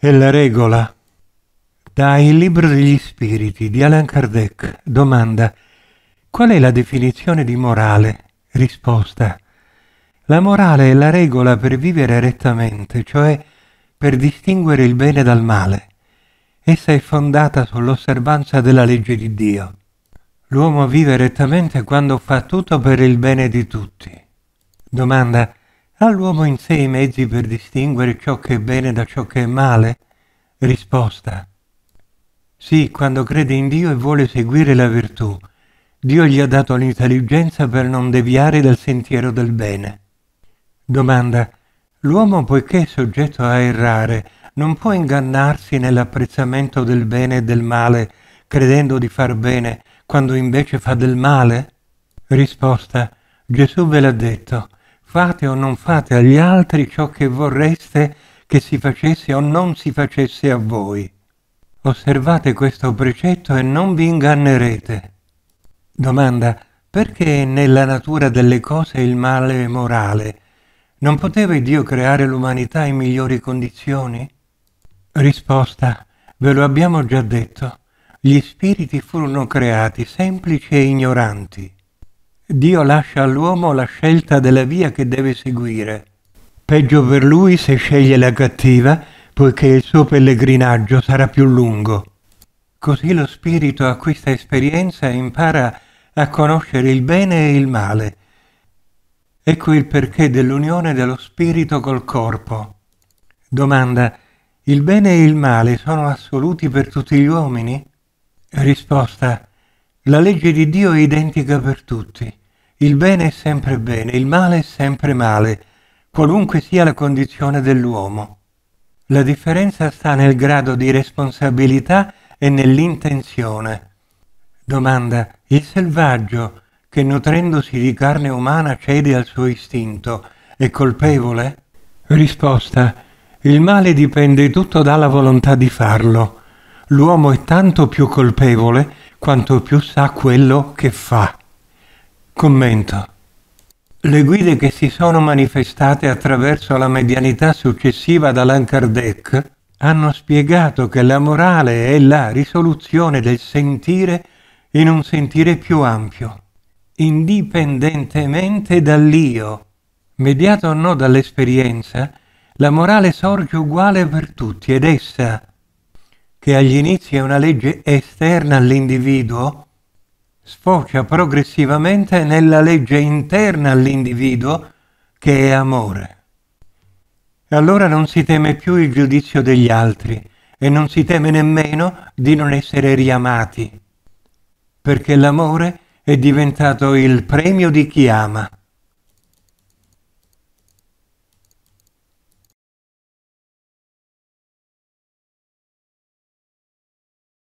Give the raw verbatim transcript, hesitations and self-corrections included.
È la regola. Da Il libro degli spiriti di Allan Kardec. Domanda: qual è la definizione di morale? Risposta: la morale è la regola per vivere rettamente, cioè per distinguere il bene dal male. Essa è fondata sull'osservanza della legge di Dio. L'uomo vive rettamente quando fa tutto per il bene di tutti. Domanda: ha l'uomo in sé i mezzi per distinguere ciò che è bene da ciò che è male? Risposta: sì, quando crede in Dio e vuole seguire la virtù. Dio gli ha dato l'intelligenza per non deviare dal sentiero del bene. Domanda: l'uomo, poiché è soggetto a errare, non può ingannarsi nell'apprezzamento del bene e del male, credendo di far bene, quando invece fa del male? Risposta: Gesù ve l'ha detto. Fate o non fate agli altri ciò che vorreste che si facesse o non si facesse a voi. Osservate questo precetto e non vi ingannerete. Domanda: perché nella natura delle cose il male è morale? Non poteva Dio creare l'umanità in migliori condizioni? Risposta: ve lo abbiamo già detto. Gli spiriti furono creati semplici e ignoranti. Dio lascia all'uomo la scelta della via che deve seguire. Peggio per lui se sceglie la cattiva, poiché il suo pellegrinaggio sarà più lungo. Così lo spirito acquista esperienza e impara a conoscere il bene e il male. Ecco il perché dell'unione dello spirito col corpo. Domanda: il bene e il male sono assoluti per tutti gli uomini? Risposta: la legge di Dio è identica per tutti. Il bene è sempre bene, il male è sempre male, qualunque sia la condizione dell'uomo. La differenza sta nel grado di responsabilità e nell'intenzione. Domanda: il selvaggio, che nutrendosi di carne umana cede al suo istinto, è colpevole? Risposta: il male dipende tutto dalla volontà di farlo. L'uomo è tanto più colpevole quanto più sa quello che fa. Commento: le guide che si sono manifestate attraverso la medianità successiva ad Allan Kardec hanno spiegato che la morale è la risoluzione del sentire in un sentire più ampio, indipendentemente dall'io. Mediata o no dall'esperienza, la morale sorge uguale per tutti ed essa, che agli inizi è una legge esterna all'individuo, sfocia progressivamente nella legge interna all'individuo, che è amore. Allora non si teme più il giudizio degli altri e non si teme nemmeno di non essere riamati, perché l'amore è diventato il premio di chi ama.